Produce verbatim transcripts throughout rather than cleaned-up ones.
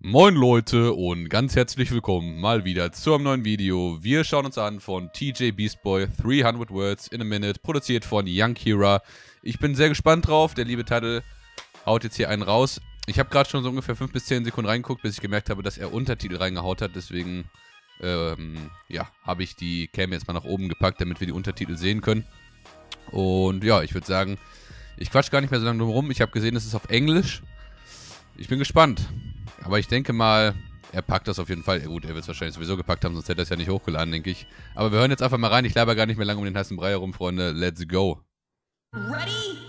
Moin Leute und ganz herzlich willkommen mal wieder zu einem neuen Video. Wir schauen uns an von T J Beast Boy, dreihundert Words in a Minute, produziert von Young Kira. Ich bin sehr gespannt drauf, der liebe Title haut jetzt hier einen raus. Ich habe gerade schon so ungefähr fünf bis zehn Sekunden reingeguckt, bis ich gemerkt habe, dass er Untertitel reingehaut hat. Deswegen, ähm, ja, habe ich die Cam jetzt mal nach oben gepackt, damit wir die Untertitel sehen können. Und ja, ich würde sagen, ich quatsch gar nicht mehr so lange drum rum. Ich habe gesehen, es ist auf Englisch. Ich bin gespannt. Aber ich denke mal, er packt das auf jeden Fall. Ja gut, er wird es wahrscheinlich sowieso gepackt haben, sonst hätte er es ja nicht hochgeladen, denke ich. Aber wir hören jetzt einfach mal rein. Ich laber gar nicht mehr lange um den heißen Brei herum, Freunde. Let's go. Ready?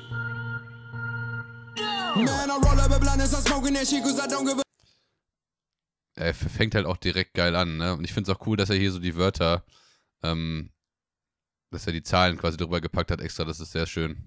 Go! Er fängt halt auch direkt geil an, ne? Und ich finde es auch cool, dass er hier so die Wörter, ähm, dass er die Zahlen quasi drüber gepackt hat extra. Das ist sehr schön.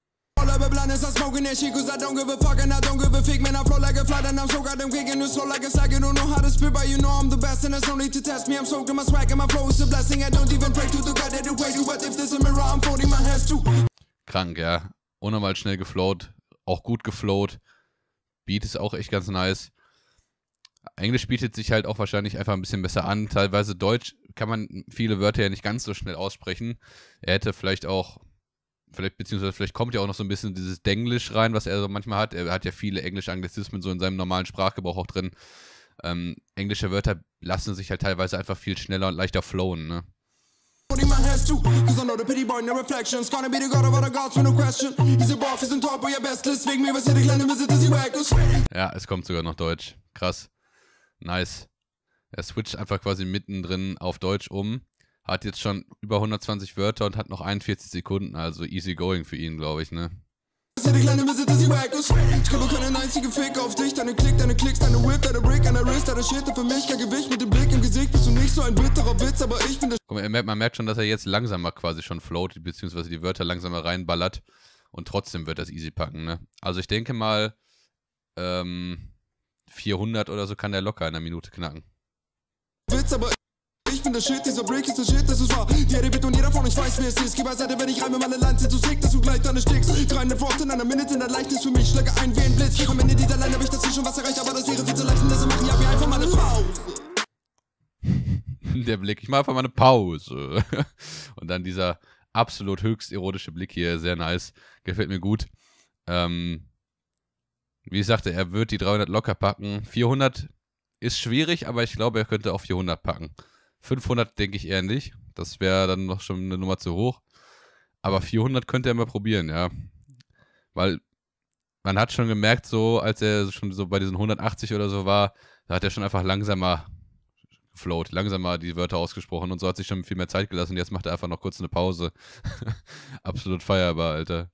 Krank, ja. Unnormal schnell geflowt. Auch gut geflowt. Beat ist auch echt ganz nice. Englisch bietet sich halt auch wahrscheinlich einfach ein bisschen besser an. Teilweise Deutsch kann man viele Wörter ja nicht ganz so schnell aussprechen. Er hätte vielleicht auch, vielleicht, beziehungsweise vielleicht kommt ja auch noch so ein bisschen dieses Denglisch rein, was er so manchmal hat. Er hat ja viele englische Anglizismen so in seinem normalen Sprachgebrauch auch drin. Ähm, englische Wörter lassen sich halt teilweise einfach viel schneller und leichter flowen, ne? Ja, es kommt sogar noch Deutsch. Krass. Nice. Er switcht einfach quasi mittendrin auf Deutsch um. Hat jetzt schon über hundertzwanzig Wörter und hat noch einundvierzig Sekunden. Also easy going für ihn, glaube ich, ne? Ich glaube, keinen einzigen Fick auf dich. Deine Klick, deine Klicks, deine Whip, deine Brick, deine Wrist, deine Shit für mich. Kein Gewicht mit dem Blick im Gesicht. Bist du nicht so ein bitterer Witz, aber ich finde. Guck mal, man merkt schon, dass er jetzt langsamer quasi schon float, beziehungsweise die Wörter langsamer reinballert. Und trotzdem wird das easy packen, ne? Also ich denke mal, ähm, vierhundert oder so kann der locker in einer Minute knacken. Witz, aber ich bin der Shit, dieser Break ist der Shit, das ist wahr. Die Erde und jeder von euch weiß, wer es ist. Gib beiseite, wenn ich reime, meine Land sind so sick, dass du gleich deine stickst. dreihundert Worte in einer Minute, in der leicht ist für mich. Schlage ein wie ein Blitz. Am Ende dieser Line habe ich das hier schon was erreicht, aber das wäre viel zu leicht. Und deshalb machen ja wir einfach mal eine Pause. Der Blick, ich mache einfach mal eine Pause. Und dann dieser absolut höchst erotische Blick hier, sehr nice. Gefällt mir gut. Ähm, wie ich sagte, er wird die dreihundert locker packen. vierhundert ist schwierig, aber ich glaube, er könnte auch vierhundert packen. fünfhundert denke ich eher nicht. Das wäre dann noch schon eine Nummer zu hoch. Aber vierhundert könnte er mal probieren, ja. Weil man hat schon gemerkt, so als er schon so bei diesen hundertachtzig oder so war, da hat er schon einfach langsamer geflowt, langsamer die Wörter ausgesprochen und so hat sich schon viel mehr Zeit gelassen. Jetzt macht er einfach noch kurz eine Pause. Absolut feierbar, Alter.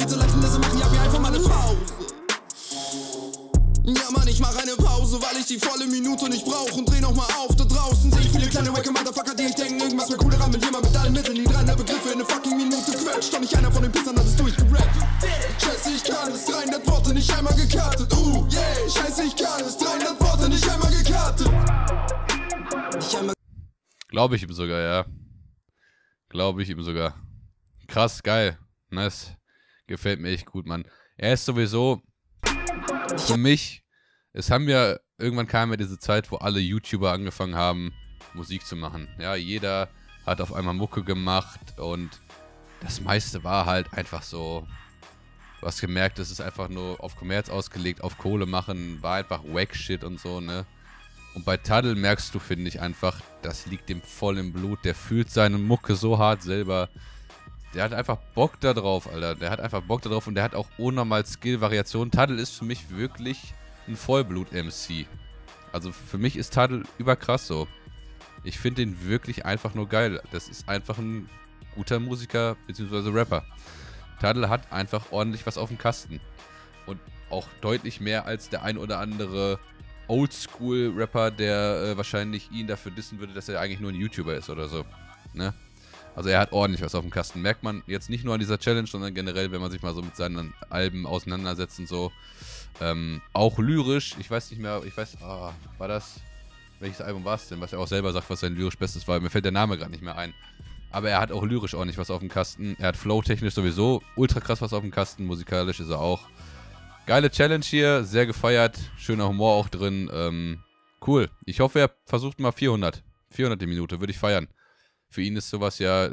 Ja Mann, ich mach eine Pause, weil ich die volle Minute nicht brauch und dreh nochmal auf. Da draußen seh ich viele kleine Wacke Motherfucker, die ich denken, irgendwas wäre cooler, wenn jemand mit allen Mitteln die dreihundert Begriffe in eine fucking Minute quetscht. Doch nicht einer von den Pissern hat es durchgerappt. Scheiße, ich kann es, dreihundert Worte nicht einmal gekartet. Uh, yeah, scheiße, ich kann es, dreihundert Worte nicht einmal gekartet. Nicht einmal. Glaube ich ihm sogar, ja. Glaube ich ihm sogar. Krass, geil. Nice. Gefällt mir echt gut, Mann. Er ist sowieso für mich, es haben ja, irgendwann kam ja diese Zeit, wo alle YouTuber angefangen haben, Musik zu machen. Ja, jeder hat auf einmal Mucke gemacht und das meiste war halt einfach so, du hast gemerkt, es ist einfach nur auf Kommerz ausgelegt, auf Kohle machen, war einfach Wack-Shit und so, ne? Und bei Title merkst du, finde ich einfach, das liegt dem voll im Blut, der fühlt seine Mucke so hart selber. Der hat einfach Bock da drauf, Alter. Der hat einfach Bock da drauf und der hat auch unnormal Skill-Variationen. Title ist für mich wirklich ein Vollblut-M C. Also für mich ist Title überkrass so. Ich finde den wirklich einfach nur geil. Das ist einfach ein guter Musiker bzw. Rapper. Title hat einfach ordentlich was auf dem Kasten. Und auch deutlich mehr als der ein oder andere Oldschool-Rapper, der äh, wahrscheinlich ihn dafür dissen würde, dass er eigentlich nur ein YouTuber ist oder so. Ne? Also er hat ordentlich was auf dem Kasten. Merkt man jetzt nicht nur an dieser Challenge, sondern generell, wenn man sich mal so mit seinen Alben auseinandersetzt und so. Ähm, auch lyrisch, ich weiß nicht mehr, ich weiß, oh, war das, welches Album war es denn, was er auch selber sagt, was sein lyrisch Bestes war. Mir fällt der Name gerade nicht mehr ein. Aber er hat auch lyrisch ordentlich was auf dem Kasten. Er hat flow-technisch sowieso ultra krass was auf dem Kasten. Musikalisch ist er auch. Geile Challenge hier, sehr gefeiert. Schöner Humor auch drin. Ähm, Cool. Ich hoffe, er versucht mal vierhundert. vierhundert die Minute, würde ich feiern. Für ihn ist sowas ja...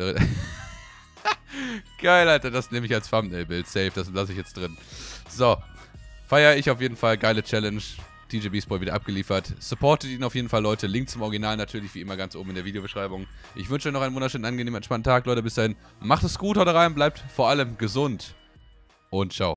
Geil, Alter, das nehme ich als Thumbnail-Bild. Safe, das lasse ich jetzt drin. So. Feiere ich auf jeden Fall. Geile Challenge. D J Beast Boy wieder abgeliefert. Supportet ihn auf jeden Fall, Leute. Link zum Original natürlich wie immer ganz oben in der Videobeschreibung. Ich wünsche euch noch einen wunderschönen, angenehmen, entspannten Tag, Leute. Bis dahin. Macht es gut, haut rein, bleibt vor allem gesund. Und ciao.